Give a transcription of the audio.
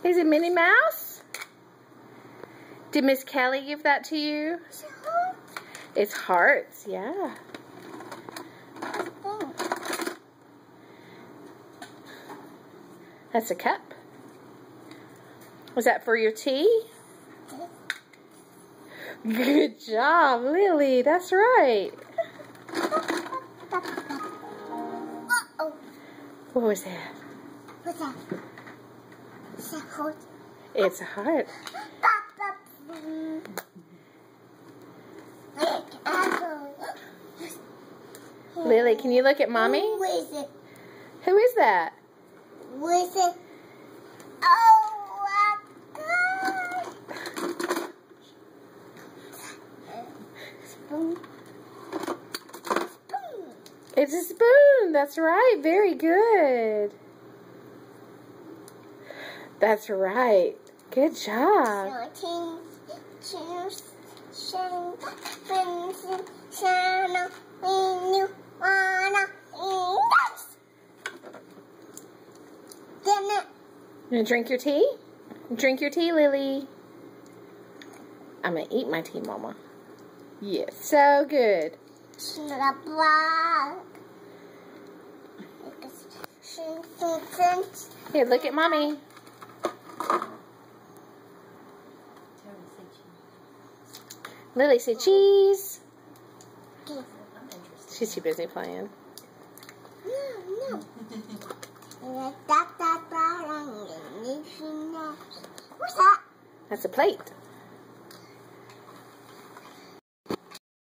Is it Minnie Mouse? Did Miss Kelly give that to you? It's hearts, yeah. That's a cup. Was that for your tea? Good job, Lily. That's right. What was that? What's that? It's a heart. It's a heart. Lily, can you look at Mommy? Who is it? Who is that? Who is it? Oh my God! Spoon. It's a spoon. That's right. Very good. That's right. Good job. You gonna drink your tea? Drink your tea, Lily. I'm gonna eat my tea, Mama. Yes, so good. Here, look at Mommy. Lily said cheese. She's too busy playing. No. What's that? That's a plate.